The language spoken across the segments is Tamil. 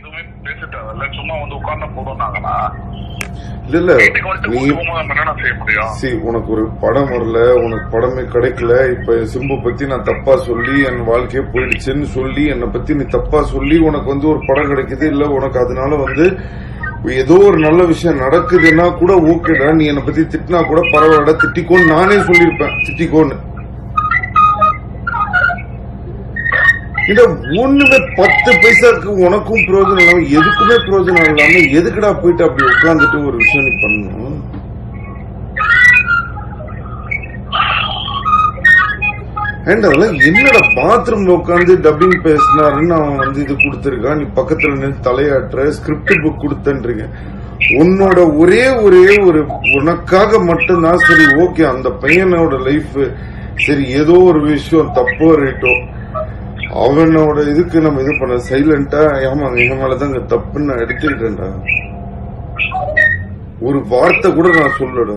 எதுவுமே பேசிட்டாங்கல்ல, சும்மா வந்து உட்கார்ந்தா போதும்னாங்கண்ணா. இல்ல உனக்கு ஒரு படம் வரல, உனக்கு படமே கிடைக்கல, இப்ப சிம்பு பத்தி நான் தப்பா சொல்லி என் வாழ்க்கையே போயிடுச்சுன்னு சொல்லி என்னை பத்தி நீ தப்பா சொல்லி உனக்கு வந்து ஒரு படம் கிடைக்குது, இல்ல உனக்கு அதனால வந்து ஏதோ ஒரு நல்ல விஷயம் நடக்குதுன்னா கூட ஓகேடா, நீ என்னை பத்தி திட்டினா கூட பரவாயில்ல, திட்டிக்கோன்னு நானே சொல்லியிருப்பேன், திட்டிக்கோன்னு. இத ஒண்ணுமே 10 பைசாக்கு உனக்கும் பிரயோஜனம் இல்லாம எதுக்குமே பிரயோஜனம் இல்லாம எதுக்குடா போயிட்டு அப்படி உட்காந்துட்டு ஒரு விஷயம் நீ பண்ணணும்? அதெல்லாம் என்னடா பாத்ரூம்ல உட்காந்து டப்பிங் பேசினாருன்னு அவன் வந்து இது கொடுத்துருக்கான், நீ பக்கத்துல நின்று தலையாட்டுற, ஸ்கிரிப்ட் புக் கொடுத்தன்றீங்க. உன்னோட ஒரே ஒரு உனக்காக மட்டும்தான் சரி ஓகே, அந்த பையனோட லைஃப் சரி ஏதோ ஒரு விஷயம் தப்போ ரைட்டோ அவனோட இதுக்கு நம்ம இது பண்ண சைலண்டா ஏமா எங்க மேலதான் இங்க தப்புன்னு நான் எடுத்துக்கிட்டேன்டா. ஒரு வார்த்தை கூட நான் சொல்லடா.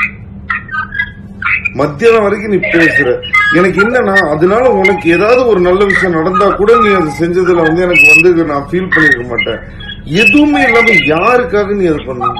மத்தியானம் வரைக்கும் நீ பேசுற, எனக்கு என்னன்னா அதனால உனக்கு ஏதாவது ஒரு நல்ல விஷயம் நடந்தா கூட நீ அது செஞ்சதுல வந்து எனக்கு வந்து நான் ஃபீல் பண்ணிருக்க மாட்டேன். எதுவுமே இல்லாம யாருக்காக நீ அது பண்ண?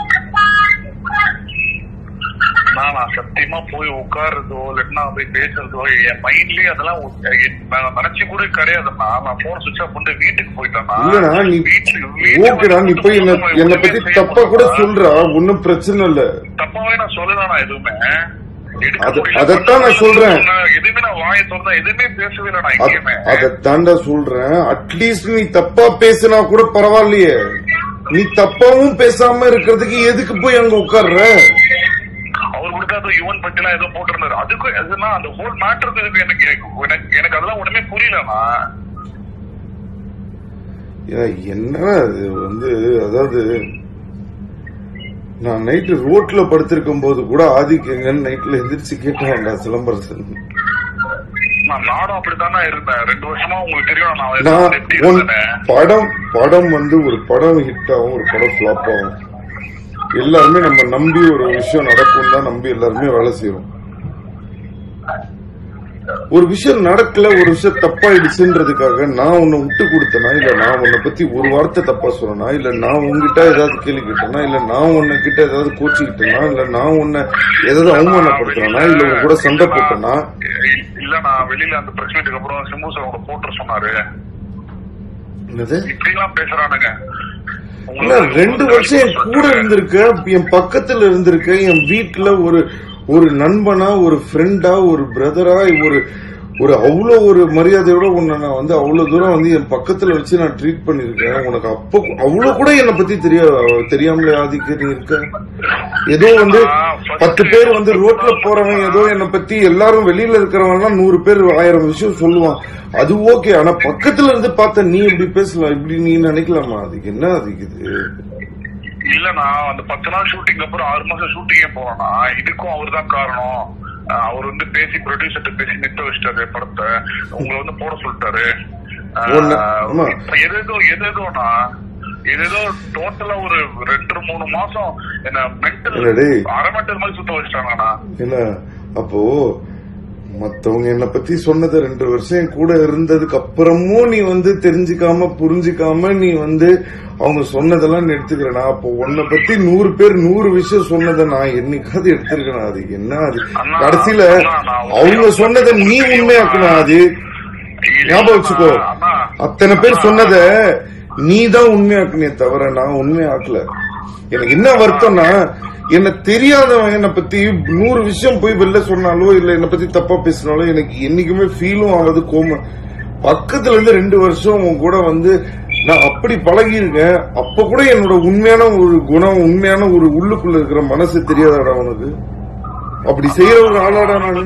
நான் சத்தியமா போய் உட்கார்றதோ இல்லைன்னா போய் பேசுறதோ என் மைண்ட்லயே அதெல்லாம் நினைச்சு கூட கிடையாதுண்ணா. நான் போன் சுவிட்ச் ஆஃப் பண்ணிட்டு வீட்டுக்கு போயிட்டேன்னா. இல்லடா நீ ஓகேடா, நீ போய் என்னை பத்தி தப்பா கூட சொல்றா, ஒன்னும் பிரச்சனை இல்ல. தப்பாவே நான் சொல்லலாம் எதுவுமே. அதத்தான் நான் சொல்றேன், எதுவுமே நான் வாயை திறந்தா எதுவுமே பேசவே இல்லை நான் எங்கேயுமே. அதத்தாண்டா சொல்றேன், அட்லீஸ்ட் நீ தப்பா பேசினா கூட பரவாயில்லையே, நீ தப்பாவும் பேசாம இருக்கிறதுக்கு எதுக்கு போய் அங்க உட்கார்ற? அவர் கொடுக்காத யுவன் பத்திலாம் ஏதோ போட்டிருந்தாரு, அதுக்கு எதுனா அந்த ஹோல் மேட்டருக்கு எனக்கு அதெல்லாம் உடனே புரியலண்ணா. என்ன அது வந்து அதாவது நான் நைட்டு ரோட்ல படுத்திருக்கும் போது கூட ஆதிக் எங்கன்னு நைட்ல எந்திரிச்சு கேட்டான்டா சிலம்பரசன். நானும் அப்படித்தானே இருந்தேன் 2 வருஷமா. உங்களுக்கு தெரியும் படம் வந்து ஒரு படம் ஹிட் ஆகும், ஒரு படம் ஃபிளாப் ஆகும். எல்லாருமே நம்ம நம்பி ஒரு விஷயம் நடக்கும் தான் நம்பி எல்லாருமே வேலை செய்யறோம். ஒரு விஷயம் நடக்கல, ஒரு விஷயம் தப்பாயிடுச்சுன்றதுக்காக நான் உன்னை விட்டு கொடுத்தனா, இல்ல நான் உன்னை பத்தி ஒரு வார்த்தை தப்பா சொல்லனா, இல்ல நான் உங்ககிட்ட ஏதாவது கேள்வி கேட்டேனா, இல்ல நான் உன்னை கிட்ட ஏதாவது கோச்சிக்கிட்டேனா, இல்ல நான் உன்னை ஏதாவது அவமானப்படுத்தினா, இல்ல உங்க கூட சண்டை போட்டேனா? இல்ல நான் வெளியில அந்த பிரச்சனைக்கு அப்புறம் சிம்பு சார் உங்களை போட்டு சொன்னாரு. என்னது இப்படிலாம் பேசுறானுங்க? 2 வருஷம் என் கூட இருந்திருக்க, என் பக்கத்துல இருந்திருக்க, என் வீட்டுல ஒரு நண்பனா, ஒரு ஃப்ரெண்டா, ஒரு பிரதரா, ஒரு அவ்வளோ ஒரு மரியாதையோட உன்னை நான் வந்து அவ்வளவு தூரம் வந்து என் பக்கத்துல வச்சு நான் ட்ரீட் பண்ணிருக்கேன். உனக்கு அப்போ அவ்வளவு கூட என்னை பத்தி தெரியாமலே ஆதிக்க நீ இருக்க. ஏதோ வந்து 10 பேர் வந்து ரோட்ல போறவன் ஏதோ என்னை பத்தி எல்லாரும் வெளியில இருக்கிறவங்க 100 பேர் 1000 விஷயம் சொல்லுவான், அது ஓகே. ஆனா பக்கத்துல இருந்து பார்த்த நீ இப்படி பேசலாம், இப்படி நீ நினைக்கலாமா? அதுக்கு என்ன அதிக்குது? இல்லண்ணா அந்த 10 நாள் ஷூட்டிங் அப்புறம் 6 மாசம் ஷூட்டிங்கே போனா இதுக்கும் அவரு தான் காரணம். அவர் வந்து பேசி ப்ரொடியூசர்ட்ட பேசி நிறுத்த வச்சிட்டாரு படத்தை, உங்களை வந்து போட சொல்லிட்டாரு. எதேதோனா ஏதோ டோட்டலா ஒரு 2-3 மாசம் என்ன மென்டல் அரமண்டல் மாதிரி சுத்த வச்சிட்டாங்கண்ணா. இல்ல அப்போ மத்தவங்க என்ன பத்தி சொன்னது 2 வருஷம் என் கூட இருந்ததுக்கு அப்புறமும் நீ வந்து தெரிஞ்சுக்காம புரிஞ்சுக்காம நீ வந்து அவங்க சொன்னதெல்லாம் நீ எடுத்துக்கிறனா? அப்போ உன்னை பத்தி 100 பேர் 100 விஷயம் சொன்னதை நான் என்னைக்காவது எடுத்திருக்கேன்? அது என்ன? அது கடைசியில அவங்க சொன்னதை நீ உண்மையாக்குனா? அது ஞாபகம் வச்சுக்கோ, அத்தனை பேர் சொன்னத நீ தான் உண்மையாக்குனே தவிர நான் உண்மையாக்கல. எனக்கு என்ன வருத்தம்னா, என்ன தெரியாதவன் என்னை பத்தி 100 விஷயம் போய் வெளில சொன்னாலோ இல்ல என்னை பத்தி தப்பா பேசினாலோ எனக்கு என்னைக்குமே ஃபீலும் ஆகாது, கோமம். பக்கத்துல இருந்து 2 வருஷம் உன் கூட வந்து நான் அப்படி பழகி இருக்கேன், அப்ப கூட என்னோட உண்மையான ஒரு குணம், உண்மையான ஒரு உள்ளுக்குள்ள இருக்கிற மனசு தெரியாதாடா உனக்கு? அப்படி செய்யற ஒரு ஆளாடா நானு?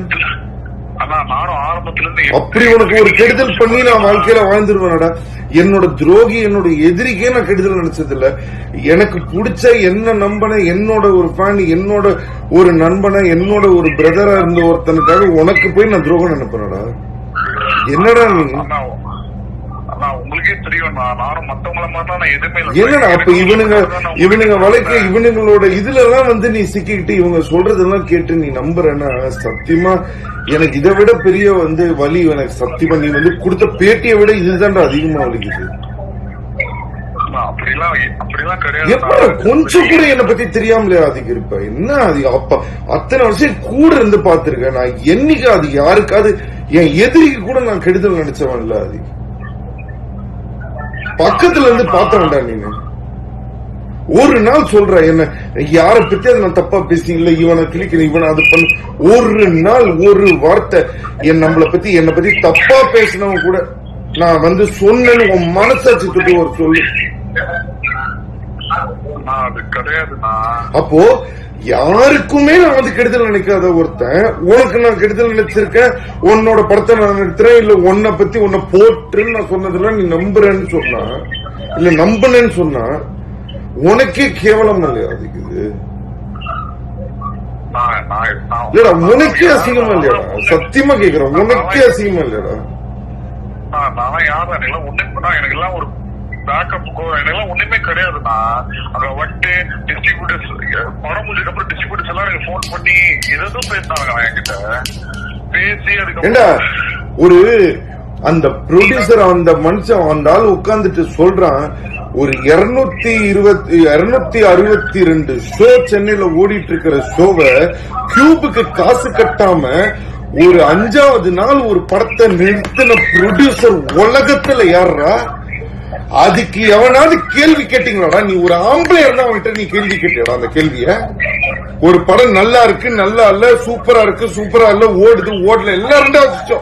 அப்படி உனக்கு ஒரு கெடுதல் பண்ணி நான் வாழ்க்கையில வாழ்ந்துருவேனடா. என்னோட துரோகி, என்னோட எதிரிக்கே நான் கெடுதல் நினைச்சது இல்ல. எனக்கு பிடிச்ச என்ன நம்பனை, என்னோட ஒரு ஃபேன், என்னோட ஒரு நண்பனை, என்னோட ஒரு பிரதரா இருந்த ஒருத்தனுக்காக உனக்கு போய் நான் துரோகம் நினைப்பேனடா. என்னடா நீ? உங்களுக்கே தெரியும் நானும் மத்தவங்கள மாதிரி நான் எதுவுமே என்னடா அப்ப இவனுங்க வளைக்க இவனுங்களோட இதுலதான் வந்து நீ சிக்கிக்கிட்டு இவங்க சொல்றதெல்லாம் கேட்டு நீ நம்புறேன்னா சத்தியமா எனக்கு இதை விட பெரிய வந்து வலி எனக்கு சத்தியமா நீ வந்து கொடுத்த பேட்டியை விட இதுதான்டா அதிகமா வலிக்குது. கொஞ்சம் கூட என்னை பத்தி தெரியாமலே அதிகம் இருப்ப என்ன அதிகம் அப்ப அத்தனை வருஷம் கூட இருந்து பாத்துருக்கேன் நான் என்னைக்கு அது யாருக்காவது என் எதிரிக்கு கூட நான் கெடுதல் நினைச்சவன் இல்ல அது பக்கத்துல இருந்து பார்த்தவன்டா நீங்க ஒரு நாள் சொல்ற என்ன யார பத்தி அதை நான் தப்பா பேசினீங்களா இவனை கிளிக்கணும் இவனை அது பண்ணு ஒரு நாள் ஒரு வார்த்தை நம்மளை பத்தி என்னை பத்தி தப்பா பேசினவன் கூட நான் வந்து சொன்னேன்னு உன் மனசாட்சி தொட்டு ஒரு சொல்லு அப்போ யாருக்குமே நான் வந்து கெடுதல் நினைக்காத ஒருத்தன் உனக்கு நான் கெடுதல் நினைச்சிருக்கேன் உன்னோட படத்தை நான் நிறுத்துறேன் இல்ல உன்னை பத்தி உன்னை போட்டுன்னு நான் சொன்னதுல நீ நம்புறேன்னு சொன்னா இல்ல நம்புனேன்னு சொன்னா உனக்கே கேவலம் இல்லையா அதுக்கு இல்லடா உனக்கே அசிங்கமா இல்லையாடா சத்தியமா கேக்குறேன் உனக்கே அசிங்கமா இல்லையாடா நான் யாரும் எனக்கு எல்லாம் ஒரு பேக்கப் எனக்கு ஒண்ணுமே கிடையாதுண்ணா அங்க வந்துட்டு டிஸ்ட்ரிபியூட்டர்ஸ் படம் முடிஞ்சதுக்கு அப்புறம் டிஸ்ட்ரிபியூட்டர்ஸ் எல்லாம் எனக்கு போன் பண்ணி எதுவும் பேசினாங்க என்கிட்ட பேசி அதுக்கு ஒரு அந்த ப்ரொடியூசர் அந்த மனுஷன் அந்த ஆள் உட்கார்ந்துட்டு சொல்றான் ஒரு 262 ஷோ சென்னையில ஓடிட்டு இருக்கிற ஷோவை கியூபுக்கு காசு கட்டாம ஒரு 5வது நாள் ஒரு படத்தை நிறுத்தின ப்ரொடியூசர் உலகத்துல யாரா அதுக்கு எவனாவது கேள்வி கேட்டீங்களாடா நீ ஒரு ஆம்பளையா இருந்தா அவன்கிட்ட நீ கேள்வி கேட்டியடா அந்த கேள்விய ஒரு படம் நல்லா இருக்கு நல்லா இல்ல சூப்பரா இருக்கு சூப்பரா இல்ல ஓடுது ஓடல எல்லாம் 2வது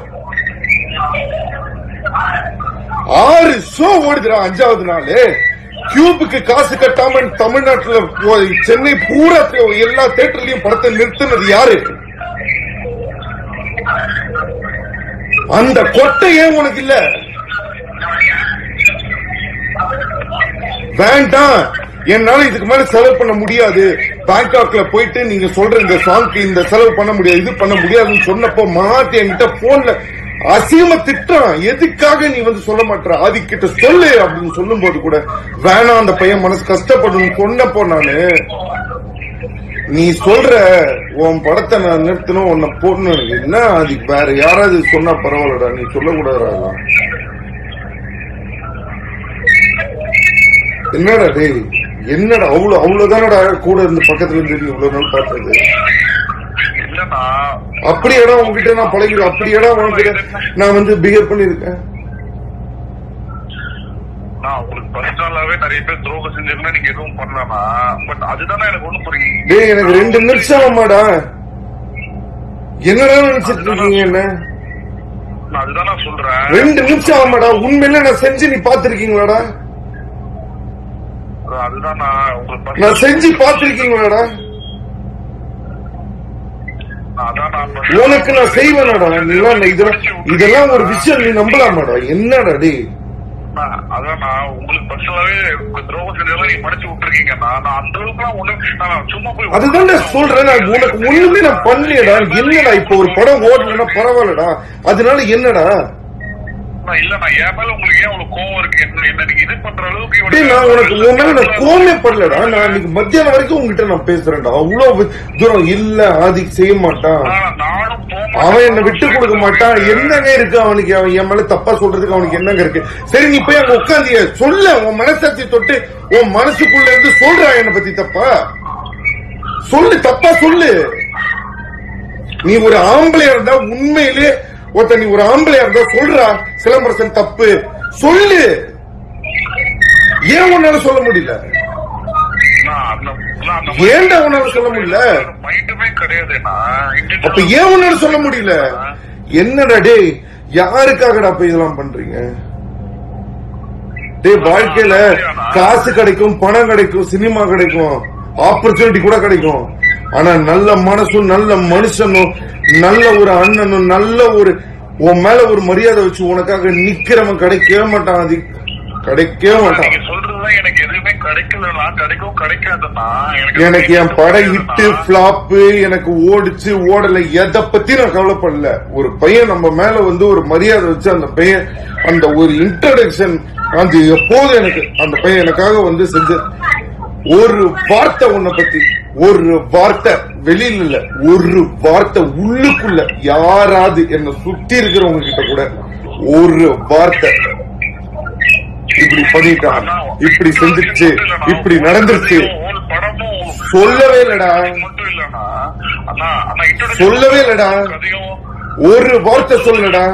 6 ஷோ ஓடுதுடா 5வது நாள் கியூபுக்கு காசு கட்டாம தமிழ்நாட்டுல சென்னை பூரா எல்லா தியேட்டர்லயும் படத்தை நிறுத்தினது யாரு அந்த கொட்டை ஏன் உனக்கு இல்ல வேண்டாம் என்னால இதுக்கு மேல செலவு பண்ண முடியாது பேங்காக்ல போயிட்டு நீங்க சொல்ற இந்த சாங்க்கு இந்த செலவு பண்ண முடியாது இது பண்ண முடியாதுன்னு சொன்னப்போ மாத்தி என்கிட்ட போன்ல அசியமா திட்டான் எதுக்காக நீ வந்து சொல்ல மாட்ட ஆதிக் கிட்ட சொல்லு அப்படின்னு சொல்லும் போது கூட வேணாம் அந்த பையன் மனசு கஷ்டப்படணும் சொன்னப்போ நானு நீ சொல்ற உன் படத்தை நான் நிறுத்தணும் உன்னை போடணும் எனக்கு என்ன அதுக்கு வேற யாராவது சொன்னா பரவாயில்லடா நீ சொல்லக்கூடாதா என்னடா டேய் என்னடா அவ்வளவுதானடா கூட இருந்து பக்கத்துல இருந்து இவ்வளவு நாள் பார்த்தது அப்படியேடா உங்ககிட்ட நான் பழகிறேன் அப்படியேடா உங்ககிட்ட நான் வந்து பிஹேவ் பண்ணிருக்கேன் உங்களுக்கு பர்சனலாவே நிறைய பேர் துரோகம் செஞ்சிருந்தா நீங்க எதுவும் பண்ணலாமா பட் அதுதானே எனக்கு ஒண்ணு புரியும் டேய் எனக்கு 2 நிமிஷம் ஆமாடா என்னடா நினைச்சிட்டு இருக்கீங்க என்ன அதுதான் நான் சொல்றேன் 2 நிமிஷம் ஆமாடா உண்மையில நான் செஞ்சு நீ பாத்திருக்கீங்களாடா அதுதான் நான் செஞ்சு பாத்திருக்கீங்களாடா உனக்கு நான் செய்வேனாடா இதெல்லாம் ஒரு விஷயம் நீ நம்பலாமாடா என்னடா டே அதான் உங்களுக்கு பர்சனலாவே துரோகம் செஞ்சதெல்லாம் நீங்க மறைச்சு விட்டுருக்கீங்கன்னா நான் அந்த அளவுக்கு நான் சும்மா போய் அதுதான் சொல்றேன் நான் உனக்கு ஒண்ணுமே நான் பண்ணலையடா என்னடா இப்ப ஒரு படம் ஓடலன்னா பரவாயில்லடா அதனால என்னடா இல்ல நான் என் மேல உங்களுக்கு ஏன் அவ்வளவு கோவம் இருக்கு என்ன நீங்க இது பண்ற அளவுக்கு நான் உனக்கு உன் மேல நான் கோவமே படலடா நான் இன்னைக்கு மத்தியானம் வரைக்கும் உங்ககிட்ட நான் பேசுறேன்டா அவ்வளவு தூரம் இல்ல ஆதிக் செய்ய மாட்டான் அவன் என்ன விட்டு கொடுக்க மாட்டான் என்னங்க இருக்கு அவனுக்கு அவன் என் மேல தப்பா சொல்றதுக்கு அவனுக்கு என்னங்க இருக்கு சரி நீ போய் அங்க உட்காந்திய சொல்ல உன் மனசாட்சி தொட்டு உன் மனசுக்குள்ள இருந்து சொல்றா என்ன பத்தி தப்பா சொல்லு தப்பா சொல்லு நீ ஒரு ஆம்பளையா இருந்தா உண்மையிலே ஒருத்த நீ ஒரு ஆம்பளையா இருந்தா சொல்றா சிலம்பரசன் தப்பு சொல்லு ஏன் உன்னால சொல்ல முடியல ஏன்டா உன்னால சொல்ல முடியல அப்ப ஏன் உன்னால சொல்ல முடியல என்னடா டேய் யாருக்காகடா அப்ப இதெல்லாம் பண்றீங்க டேய் வாழ்க்கையில காசு கிடைக்கும் பணம் கிடைக்கும் சினிமா கிடைக்கும் ஆப்பர்ச்சுனிட்டி கூட கிடைக்கும் ஆனா நல்ல மனசும் நல்ல மனுஷனும் நல்ல ஒரு அண்ணனும் நல்ல ஒரு உன் மேல ஒரு மரியாதை வச்சு உனக்காக நிக்கிறவன் கிடைக்கவே மாட்டான் அது கிடைக்கவே மாட்டான் எனக்கு எதுவுமே கிடைக்கலன்னா கிடைக்கும் கிடைக்காதுன்னா எனக்கு என் படம் ஹிட்டு பிளாப் எனக்கு ஓடிச்சு ஓடல எதை பத்தி நான் கவலைப்படல ஒரு பையன் நம்ம மேல வந்து ஒரு மரியாதை வச்சு அந்த பையன் அந்த ஒரு இன்ட்ரோடக்ஷன் அது எப்போது எனக்கு அந்த பையன் எனக்காக வந்து செஞ்ச ஒரு வார்த்தை உன்னை பத்தி ஒரு வார்த்தை வெளியில இல்ல ஒரு வார்த்தை உள்ளுக்குள்ள யாராவது என்ன சுத்தி இருக்கிறவங்க கிட்ட கூட ஒரு வார்த்தை இப்படி பண்ணிட்டான், இப்படி செஞ்சிருச்சு, இப்படி நடந்துருச்சு. சொல்லவே இல்லடா, சொல்லவே இல்லடா, ஒரு வார்த்தை சொல்லடா.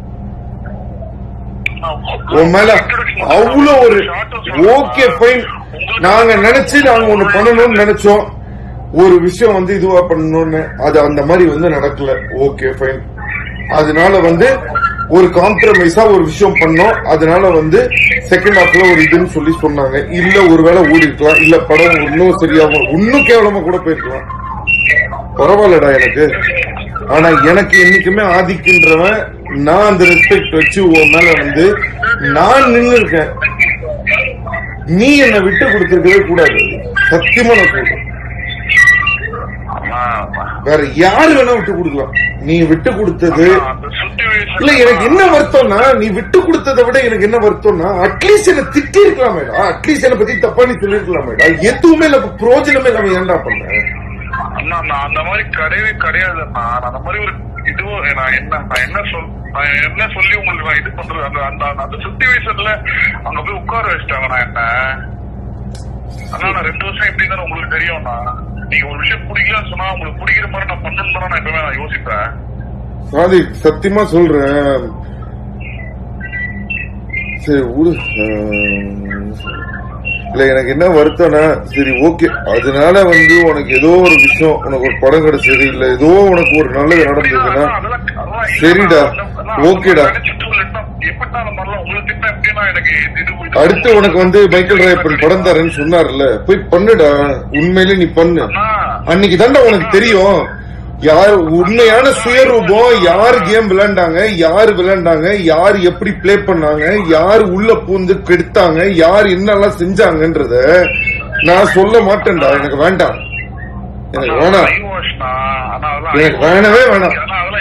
உன் மேல அவ்வளவு ஒரு ஓகே ஃபைன். நாங்க நினைச்சு நாங்க ஒண்ணு பண்ணணும்னு நினைச்சோம், ஒரு விஷயம் வந்து இதுவா பண்ணணும்னு, அது அந்த மாதிரி நடக்கல. Okay fine. அதனால ஒரு காம்ப்ரமைஸா ஒரு விஷயம் பண்ணோம். அதனால செகண்ட் ஹாஃப்ல ஒரு இதுன்னு சொல்லி சொன்னாங்க. இல்ல ஒருவேளை ஓடி இருக்கலாம், இல்ல படம் இன்னும் சரியாகும், இன்னும் கேவலமா கூட போயிருக்கலாம். பரவாயில்லடா எனக்கு. ஆனா எனக்கு என்னைக்குமே ஆதிக்குன்றவன், நான் அந்த ரெஸ்பெக்ட் வச்சு உன் மேல நான் நின்று இருக்கேன். நீ என்ன விட்டு கொடுத்திருக்கவே கூடாது. சத்தியமா நான் சொல்றேன், வேற யாரு வேணா விட்டு கொடுக்கலாம். நீ விட்டு கொடுத்தது இல்ல. எனக்கு என்ன வருத்தம்னா, நீ விட்டு கொடுத்ததை விட எனக்கு என்ன வருத்தம்னா, அட்லீஸ்ட் என்ன திட்டி இருக்கலாம் மேடா, அட்லீஸ்ட் என்ன பத்தி தப்பா நீ சொல்லிருக்கலாம் மேடா. எதுவுமே இல்ல, பிரோஜனமே இல்லாம ஏன்டா பண்ண? அண்ணா நான் அந்த மாதிரி கிடையவே கிடையாதுண்ணா. நான் அந்த மாதிரி ஒரு இதுவும் நான் என்ன சொல்லி உங்களுக்கு நான் இது பண்றது, அந்த சிச்சுவேஷன்ல அங்க போய் உட்கார வச்சுட்டாங்க. நான் என்ன அண்ணா, நான் 2 வருஷம் எப்படி இருந்தாலும் உங்களுக்கு தெரியும்ண்ணா. நீங்க ஒரு விஷயம் பிடிக்கலன்னு சொன்னா உங்களுக்கு பிடிக்கிற மாதிரி நான் பண்ணணும் நான் எப்பவுமே நான் யோசிப்பேன். சாதி சத்தியமா சொல்றேன். சரி விடு. இல்ல எனக்கு என்ன வருத்தம்னா, சரி ஓகே, அதனால உனக்கு ஏதோ ஒரு விஷயம், உனக்கு ஒரு படம் கிடைச்சது, இல்ல ஏதோ உனக்கு ஒரு நல்லது நடந்ததுன்னா சரிடா, ஓகேடா. அடுத்து உனக்கு மைக்கேல் ராயப்பன் படம் தரேன்னு சொன்னார்ல, போய் பண்ணுடா. உண்மையிலே நீ பண்ணு. அன்னைக்கு தாண்டா உனக்கு தெரியும் யார் உண்மையான சுயரூபம், யாரு கேம் விளையாண்டாங்க, யாரு விளையாண்டாங்க, யாரு எப்படி பிளே பண்ணாங்க, யாரு உள்ள பூந்து கெடுத்தாங்க, யாரு என்னெல்லாம் செஞ்சாங்கன்றத நான் சொல்ல மாட்டேன்டா. எனக்கு வேண்டாம், எனக்கு வேணாம், எனக்கு வேணவே வேணாம்.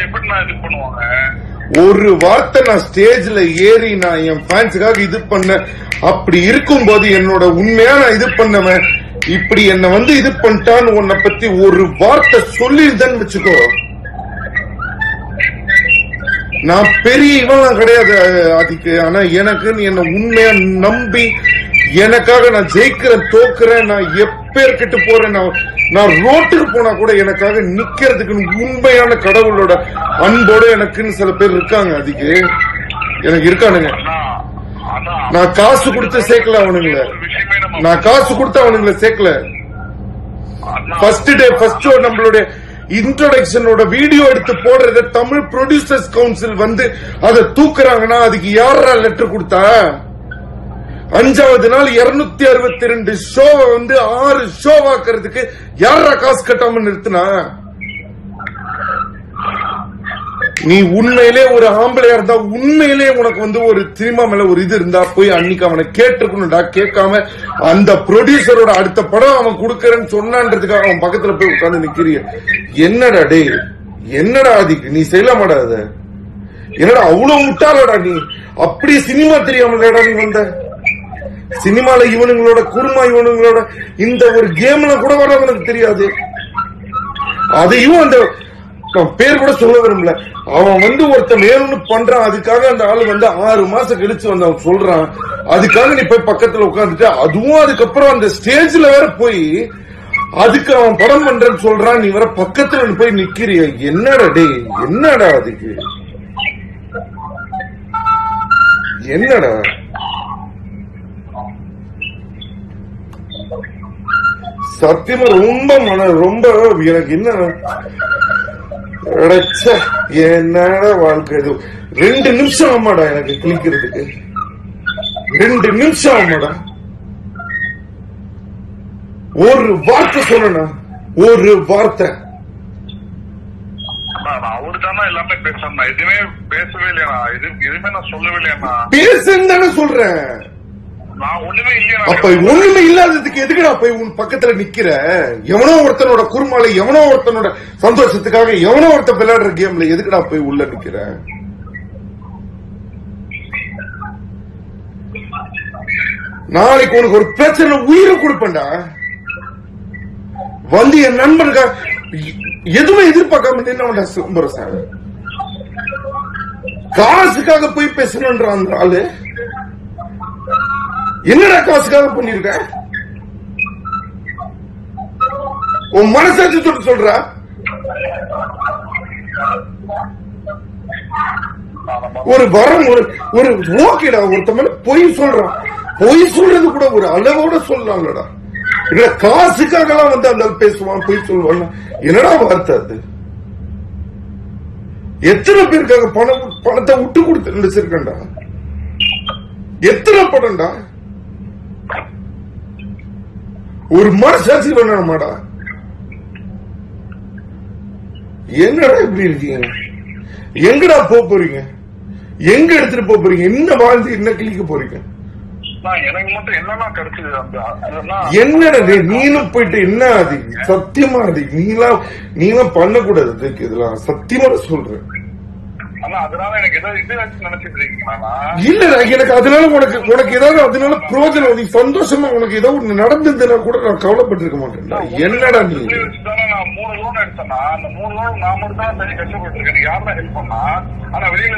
ஒரு வார்த்தை நான் ஸ்டேஜ்ல ஏறி நான் என் ஃபேன்ஸுக்காக இது பண்ண, அப்படி இருக்கும்போது என்னோட உண்மையா நான் இது பண்ணவன் இப்படி என்ன இது பண்ணிட்டான்னு உன்னை பத்தி ஒரு வார்த்தை சொல்லிருந்தேன்னு வச்சுக்கோ, நான் பெரிய இவன் கிடையாது அதுக்கு. ஆனா எனக்கு என்ன உண்மையா நம்பி எனக்காக நான் ஜெயிக்கிறேன், தோக்குறேன், நான் எப்பேர்கிட்ட போறேன், நான் ரோட்டுக்கு போனா கூட எனக்காக நிக்கிறதுக்கு உண்மையான கடவுளோட அன்போட எனக்குன்னு சில பேர் இருக்காங்க. அதுக்கு எனக்கு இருக்கானுங்க. நான் காசு கொடுத்து சேர்க்கல அவனுங்கள, நான் காசு கொடுத்து அவனுங்களை சேர்க்கல. ஃபர்ஸ்ட் டே ஃபர்ஸ்ட் ஷோ நம்மளுடைய இன்ட்ரோடக்ஷனோட வீடியோ எடுத்து போடுறத தமிழ் ப்ரொடியூசர்ஸ் கவுன்சில் அதை தூக்குறாங்கன்னா அதுக்கு யாரா லெட்டர் கொடுத்தா? 5வது நாள் 262 ஷோ 6 ஷோ ஆக்குறதுக்கு யாரா காசு கட்டாம நிறுத்தினா? நீ உண்மையிலே ஒரு ஆம்பளையா இருந்தா, உண்மையிலே உனக்கு ஒரு சினிமா மேல ஒரு இது இருந்தா போய் அன்னைக்கு அவனை கேட்டுக்கணும்டா. கேட்காம அந்த ப்ரொடியூசரோட அடுத்த படம் அவன் கொடுக்கறேன்னு சொன்னான்றதுக்காக அவன் பக்கத்துல போய் உட்கார்ந்து நிக்கிறிய. என்னடா டே, என்னடா அதுக்கு நீ செய்யல மாட்டாத? என்னடா அவ்வளவு முட்டாளடா நீ? அப்படி சினிமா தெரியாமலடா நீ வந்த? சினிமால இவனுங்களோட குருமா, இவனுங்களோட இந்த ஒரு கேம்ல கூட வர அவனுக்கு தெரியாது. அதையும் அந்த பேர் கூட சொல்ல விரும்பல. அவன் ஒருத்தன் வேணும்னு பண்றான், அதுக்காக அந்த ஆளு 6 மாசம் கழிச்சு அவன் சொல்றான். அதுக்காக நீ போய் பக்கத்துல உட்காந்துட்டு, அதுவும் அதுக்கப்புறம் அந்த ஸ்டேஜ்ல வேற போய் அதுக்கு அவன் படம் பண்றேன்னு சொல்றான், நீ வேற பக்கத்துல போய் நிக்கிறிய. என்னடா டே, என்னடா அதுக்கு என்னடா? சத்தியமா ரொம்ப எனக்கு என்ன என்னடா வாழ்க்கை இது. 2 நிமிஷம் ஆமாடா எனக்கு கிளிக்கிறதுக்கு, 2 நிமிஷம் ஆமாடா. ஒரு வார்த்தை சொல்லணா, ஒரு வார்த்தை. அவரு தானே எல்லாமே பேசணும், எதுவுமே பேசவே இல்லையா? எதுவுமே நான் சொல்லவே இல்லையா? பேசுன்னு தானே சொல்றேன். அப்ப ஒண்ணுமே இல்லாததுக்கு எதுக்குடா போய் உன் பக்கத்துல நிக்கிற? எவனோ ஒருத்தனோட குறுமால, எவனோ ஒருத்தனோட சந்தோஷத்துக்காக, எவனோ ஒருத்தன் விளையாடுற கேம்ல எதுக்குடா போய் உள்ள நிக்கிற? நாளைக்கு உனக்கு ஒரு பிரச்சனை உயிரை கொடுப்பேன்டா. என் நண்பனுக்கா எதுவுமே எதிர்பார்க்காம என்ன சிலம்பரசன் காசுக்காக போய் பேசணுன்ற அந்த ஆளு என்னடா காசுக்காக பண்ணிருக்க? உன் மனசாட்சி சொல்லிட்டு சொல்ற. ஒரு வரம் ஒரு ஓகேடா, ஒருத்தம பொய் சொல்றான், பொய் சொல்றது கூட ஒரு அளவோட சொல்லலாம்லடா. காசுக்காக எல்லாம் வந்து அந்த பேசுவான், பொய் சொல்லுவான். என்னடா வார்த்தை அது? எத்தனை பேருக்காக பணத்தை விட்டு கொடுத்து நடிச்சிருக்கா? எத்தனை படம்டா? ஒரு மனசாட்சி வேணாமாடா? என்னடா இப்படி இருக்கீங்க? எங்கடா போறீங்க? எங்க எடுத்துட்டு போறீங்க? என்ன வாழ்ந்து என்ன கிளிக்க போறீங்க? எனக்கு மட்டும் என்னன்னா கிடைச்சது என்னடா நீனும் போயிட்டு என்ன அதிக்? சத்தியமா அதிக் நீலாம் பண்ணக்கூடாது இதெல்லாம், சத்தியமா சொல்றேன். அதனால எனக்கு ஏதாவது நினைச்சிட்டு இருக்கீங்களா? இல்லடா, எனக்கு அதனால உனக்கு ஏதாவது அதனால பிரயோஜனம், நீ சந்தோஷமா உனக்கு ஏதோ ஒண்ணு நடந்ததுன்னா கூட நான் கவலைப்பட்டிருக்க மாட்டேன்டா. என்னடா நீ? நான் 3 லோன் எடுத்தேன்னா அந்த 3 லோன் நான் மட்டும் தான் தனி கஷ்டப்பட்டு இருக்கேன். யாருன்னா ஹெல்ப் பண்ணா? ஆனா வெளியில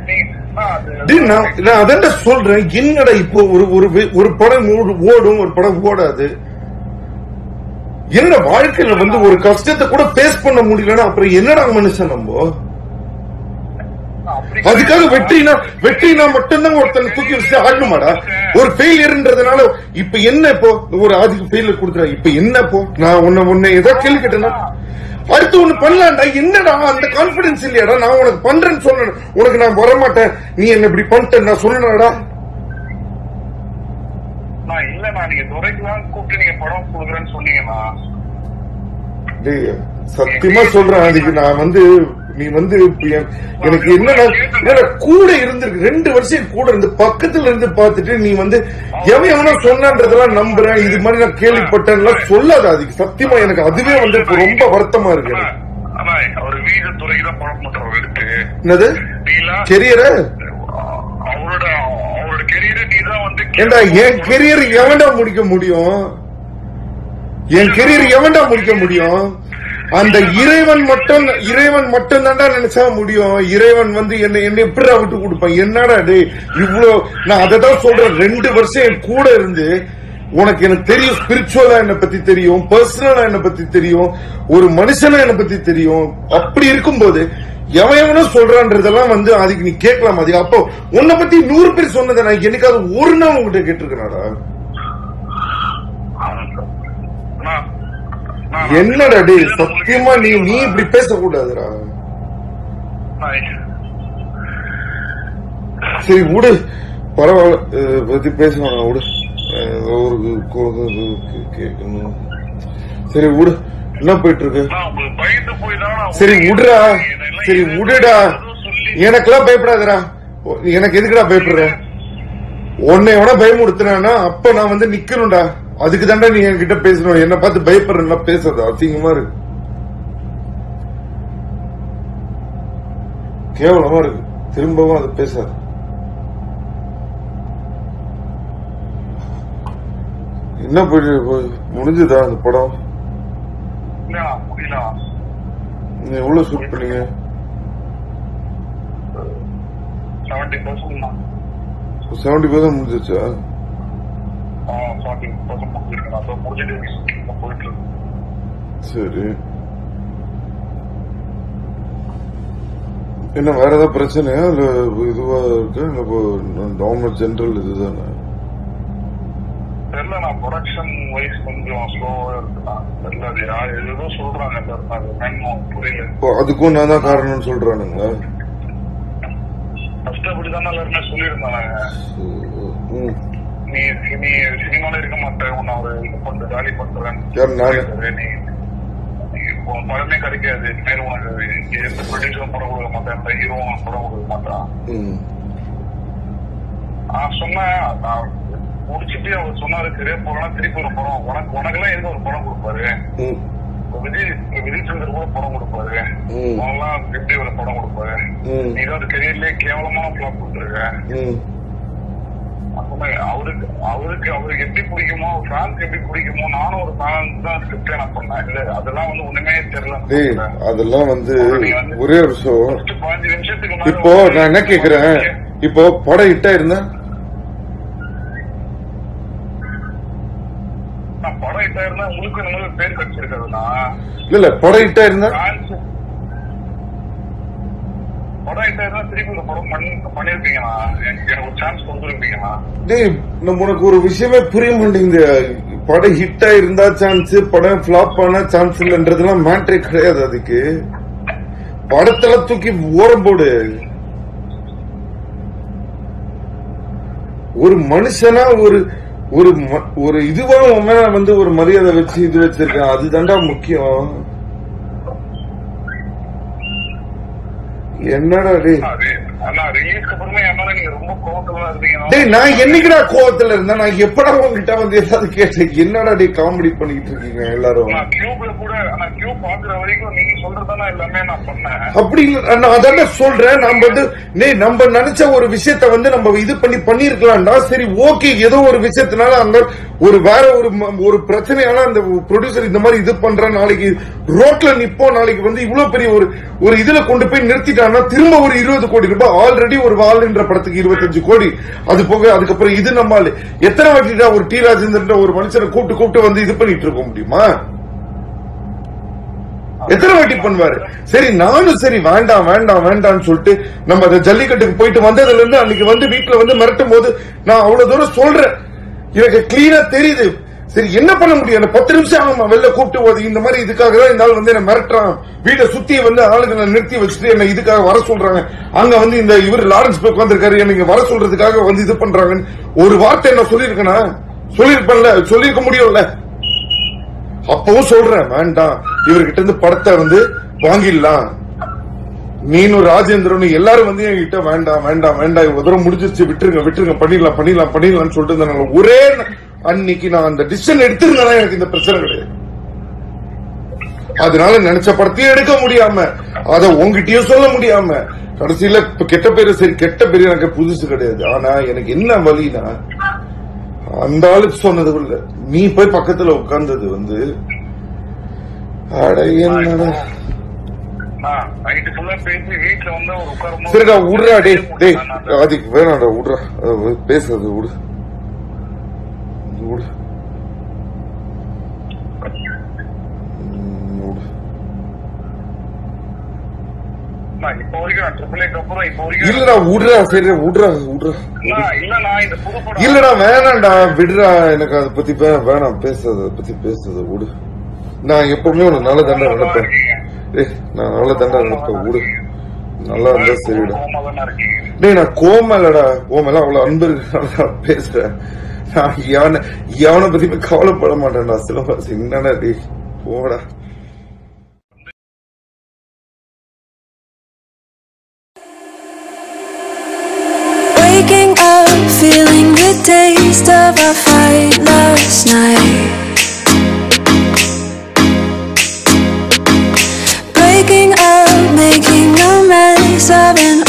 நான் அதான் சொல்றேன். என்னடா இப்போ ஒரு படம் ஓடும், ஒரு படம் ஓடாது. என்னடா வாழ்க்கையில வந்து ஒரு கஷ்டத்தை கூட பேஸ் பண்ண முடியலன்னா அப்புறம் என்னடா மனுஷன் நம்ம? அதுக்காக வெற்றினா மட்டும்தான் ஒருத்தனை தூக்கி வச்சு ஆடணுமாடா? ஒரு ஃபெயிலியர்ன்றதுனால இப்ப என்ன? இப்போ ஒரு ஆதிக்கு ஃபெயிலியர் கொடுத்துறா, இப்ப என்ன? போ நான் உன்னை ஏதாவது கேள்வி கேட்டேன்னா அடுத்து ஒண்ணு பண்ணலாம்டா. என்னடா அந்த கான்பிடன்ஸ் இல்லையாடா? நான் உனக்கு பண்றேன்னு சொன்னேன், உனக்கு நான் வரமாட்டேன், நீ என்ன இப்படி பண்ணிட்ட நான் சொன்னேன்டா. இல்லண்ணா, நீங்க துறைக்குதான் கூப்பிட்டு நீங்க படம் கொடுக்குறேன்னு சொன்னீங்கண்ணா. சத்தியமா சொல்றேன் அதுக்கு நான் வந்து நீ வந்து எனக்கு என்ன கூட இருந்திருக்கு 2 வருஷம் கூட இருந்து பக்கத்துல இருந்து பாத்துட்டு நீ வந்து எவனா சொன்னதெல்லாம் நம்புறேன், இது மாதிரி நான் கேள்விப்பட்டேன் சொல்லாத. அதுக்கு சத்தியமா எனக்கு அதுவே வந்து ரொம்ப வருத்தமா இருக்கு. என்னது கெரியர? ஏண்டா என் கெரியர் எவன்டா முடிக்க முடியும்? என் கெரியர் எவன்டா முடிக்க முடியும்? அந்த இறைவன் மட்டும் தான்டா நினைச்சா முடியும். இறைவன் வந்து என்ன எப்படி விட்டு கொடுப்பான்? என்னடா டே இவ்வளவு? நான் அததான் சொல்றேன், 2 வருஷம் என் கூட இருந்து உனக்கு எனக்கு தெரியும், ஸ்பிரிச்சுவலா என்ன பத்தி தெரியும், பர்சனலா என்ன பத்தி தெரியும், ஒரு மனுஷனா என்ன பத்தி தெரியும். அப்படி இருக்கும்போது எவனும் சொல்றான்றதெல்லாம் வந்து அதுக்கு நீ கேட்கலாம். அது அப்போ உன்னை பத்தி 100 பேர் சொன்னதை நான் என்னைக்காவது ஒரு நாள் உங்ககிட்ட கேட்டிருக்கேனாடா? என்னடா டே சத்தியமா நீ இப்படி பேசக்கூடாதுடா. சரி விடு, பரவாயில்ல, பத்தி பேசணும் விடு. கேட்கணும். சரி விடு, என்ன போயிட்டு இருக்கு? சரி விடுறா, சரி விடுடா. எனக்கெல்லாம் பயப்படாதடா. எனக்கு எதுக்குடா பயப்படுற? உன்னை எவனா பயமுடுத்தினா அப்ப நான் வந்து நிக்கணும்டா. அதுக்கு தாண்டா நீ என்கிட்ட பேசணும். என்ன பார்த்து பயப்படுற பேசாத, அசிங்கமா இருக்கு, கேவலமா இருக்கு. திரும்பவும் அது பேசாத. என்ன போயிட்டு முடிஞ்சுதா அந்த படம்? நீ எவ்வளவு ஷூட் பண்ணீங்க? 70% முடிஞ்சிச்சா? சரி, என்ன வேற ஏதாவது பிரச்சனையா இல்ல இதுவா இருக்கு? நார்மல் ஜெனரல் இதுதானே? தெரியல, நான் ப்ரொடக்ஷன் வைஸ் கொஞ்சம் ஸ்லோவா இருக்குண்ணா. ஏதோ சொல்றாங்க, புரியல. அதுக்கும் நான் தான் காரணம்னு சொல்றானுங்களா? ஃபர்ஸ்ட் அப்படிதானே எல்லாருமே சொல்லியிருந்தாங்க. நீ சினிமால இருக்க மாட்டேன், உன்னை ஒரு இது பண்ற ஜாலி பண்றேன், படமே கிடைக்காது, உனக்கு எந்த ப்ரொடியூசரும் படம் கொடுக்க மாட்டேன், எந்த ஹீரோவும் படம் கொடுக்க மாட்டான். நான் சொன்னேன், நான் முடிச்சுட்டு அவர் சொன்னாரு சரியா போகலாம், திருப்பி ஒரு படம் உனக்கெல்லாம் எதுக்கு ஒரு படம் கொடுப்பாரு? விஜய் சந்தர் கூட படம் கொடுப்பாரு, அவங்கெல்லாம் எப்படி ஒரு படம் கொடுப்பாரு? நீ தான் கெரியர்லயே கேவலமான பிளாக் கொடுத்துருக்க. அவருக்கு எப்படி பிடிக்குமோ, ஃபேன்ஸ் எப்படி பிடிக்குமோ, நானும் ஒரு ஃபேன்ஸ் தான் ஸ்கிரிப்டே நான் பண்ணேன். இல்ல அதெல்லாம் வந்து ஒண்ணுமே தெரியல. அதெல்லாம் வந்து ஒரே வருஷம் 15 நிமிஷத்துக்கு இப்போ நான் என்ன கேக்குறேன், இப்போ படம் ஹிட்டா இருந்தா படம் ஹிட் ஆயிருந்தா உங்களுக்கு நம்ம பேர் கிடைச்சிருக்காதுண்ணா. இல்ல படம் ஹிட் ஆயிருந்தா திருப்பி இந்த படம் பண்ணிருப்பீங்கண்ணா, எனக்கு ஒரு சான்ஸ் கொடுத்துருப்பீங்கண்ணா. டேய் நம்ம உனக்கு ஒரு விஷயமே புரிய மாட்டேங்குது. படம் ஹிட் ஆயிருந்தா சான்ஸ், படம் பிளாப் ஆனா சான்ஸ் இல்லன்றதுலாம் மேட்ரே கிடையாது. அதுக்கு படத்துல தூக்கி ஓரம் போடு. ஒரு மனுஷனா ஒரு இதுவா வந்து ஒரு மரியாதை வச்சு இது வச்சிருக்கேன், அதுதான்டா முக்கியம். என்னடா நான் என்னைக்குடா கோவத்துல இருந்தேன்? நான் எப்படா உங்ககிட்ட வந்து ஏதாவது கேட்டேன்? என்னடா டே காமெடி பண்ணிட்டு இருக்கீங்க எல்லாரும்? அப்படி இல்ல, நான் அதான் சொல்றேன். நம்ம நினைச்ச ஒரு விஷயத்த வந்து நம்ம இது பண்ணிருக்கலாம்டா. சரி ஓகே, ஏதோ ஒரு விஷயத்தினால அந்த ஒரு வேற ஒரு பிரச்சனையால அந்த ப்ரொடியூசர் இந்த மாதிரி இது பண்ற, நாளைக்கு ரோட்ல நிப்போம், நாளைக்கு வந்து இவ்வளவு பெரிய ஒரு இதுல கொண்டு போய் நிறுத்திட்டாங்கன்னா திரும்ப ஒரு 20 கோடி ரூபாய், ஆல்ரெடி ஒரு வாழ்ன்ற படத்துக்கு 25 கோடி, அது போக அதுக்கப்புறம் இது நம்ம எத்தனை வாட்டிட்டா ஒரு டி ராஜேந்திரன் ஒரு மனுஷனை கூப்பிட்டு வந்து இது பண்ணிட்டு இருக்க முடியுமா? எத்தனை வாட்டி பண்ணுவாரு? சரி நானும் சரி வேண்டாம் வேண்டாம் வேண்டாம்னு சொல்லிட்டு நம்ம அந்த ஜல்லிக்கட்டுக்கு போயிட்டு வந்ததுல இருந்து அன்னைக்கு வந்து வீட்டுல வந்து மிரட்டும் போது நான் அவ்வளவு தூரம் சொல்றேன், எனக்கு கிளீனா தெரியுது. சரி என்ன பண்ண முடியும்? 10 நிமிஷம் ஆகுமா வெளில கூப்பிட்டு இந்த மாதிரி இதுக்காக தான் இந்த ஆள் வந்து என்ன மிரட்டுறான், வீட்டை சுத்தி வந்து ஆளுங்களை நிறுத்தி வச்சுட்டு என்ன இதுக்காக வர சொல்றாங்க, அங்க வந்து இந்த இவர் லாரன்ஸ் போய் உட்காந்துருக்காரு, என்ன வர சொல்றதுக்காக வந்து இது பண்றாங்கன்னு ஒரு வார்த்தை என்ன சொல்லிருக்கேனா? சொல்லிருப்பேன்ல, சொல்லிருக்க முடியும்ல. அப்பவும் சொல்றேன் வேண்டாம், இவர்கிட்ட இருந்து படத்தை வந்து வாங்கிடலாம், நீனும் ராஜேந்திரன் எல்லாரும் வந்து என்கிட்ட வேண்டாம் வேண்டாம் வேண்டாம் ஒரு தூரம் முடிஞ்சிருச்சு, விட்டுருங்க பண்ணிடலாம்னு சொல்லிட்டு ஒரே அன்னைக்கு நான் அந்த டிசிஷன் எடுத்திருந்தேன், எனக்கு இந்த பிரச்சனை கிடையாது. அதனால நினைச்ச படத்தையும் எடுக்க முடியாம, அத உங்ககிட்டயும் சொல்ல முடியாம, கடைசியில கெட்ட பேரு. சரி கெட்ட பேரு எனக்கு புதுசு கிடையாது, ஆனா எனக்கு என்ன வலினா அந்த ஆளுக்கு சொன்னது இல்ல, நீ போய் பக்கத்துல உட்கார்ந்தது வந்து என்னடா. சரிடா விடுறா, டேய் அதுக்கு வேணாடா விடுறா, பேசுறது விடு. இல்லடா விடுறா, சரி விடுறா. இல்லடா வேணாண்டா விடுறா, எனக்கு அதை பத்தி வேணாம் பேசுறது, அதை பத்தி பேசுறது விடு. நான் எப்பவுமே உனக்கு நல்ல தண்டை நினைப்பேன், நான் நல்ல தண்டை நினைப்பேன், விடு. நல்லா இருந்தா சரிடா. டேய் நான் கோமலடா, கோமல அவ்வளவு அன்பு இருக்கு, பேசுறேன். நான் யாவனை பத்தி கவலைப்பட மாட்டேன்டா. சிலம்பரசு என்னடா டே போடா. Waking up, feeling the taste of our fight last night. Breaking up, making a mess of an